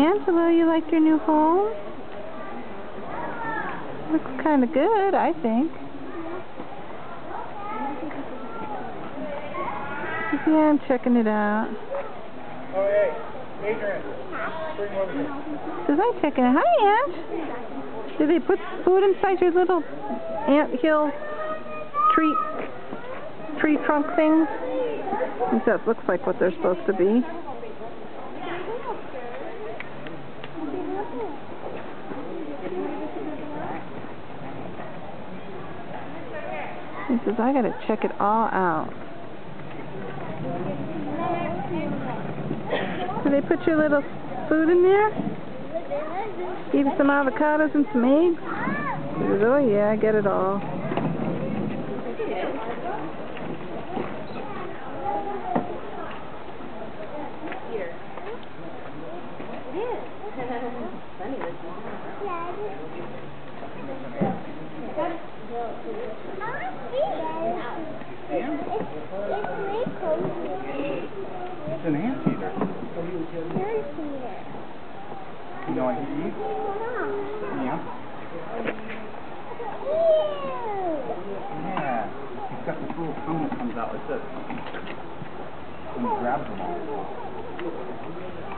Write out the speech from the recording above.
Angelo, you like your new home? Looks kind of good, I think. Yeah, I'm checking it out. Oh, hey, Adrian, bring over here. Says I'm checking it. Hi, Aunt. Did they put food inside your little anthill tree trunk things? I think that looks like what they're supposed to be. He says, I gotta check it all out. So they put your little food in there? Give you some avocados and some eggs? He says, oh yeah, I get it all. It's an anteater. You don't want to eat? Yeah. Yeah. He's got this little phone that comes out like this. And he grabs them all.